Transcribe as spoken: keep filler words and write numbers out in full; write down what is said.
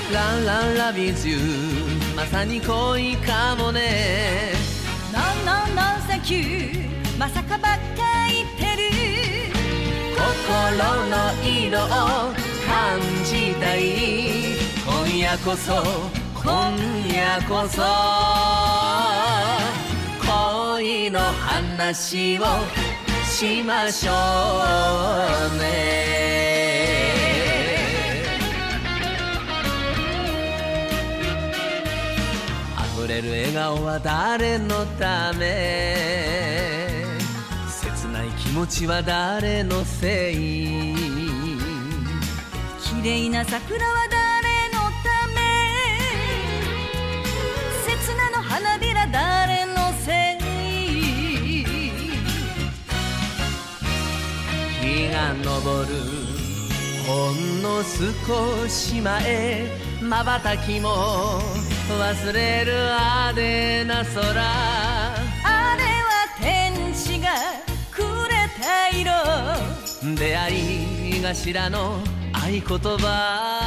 ランランラビーズユーまさに恋かもね。 ノンノンノンサンキューまさかばっか言ってる。 心の色を感じたい。今夜こそ今夜こそ恋の話をしましょうね。溢れる笑顔は誰のため、切ない気持ちは誰のせい。 綺麗な桜は誰のため、切なの花びら誰のせい。 日が昇るほんの少し前、瞬きも忘れるあでな空。 あれは天使がくれた色。 出会い頭の合言葉。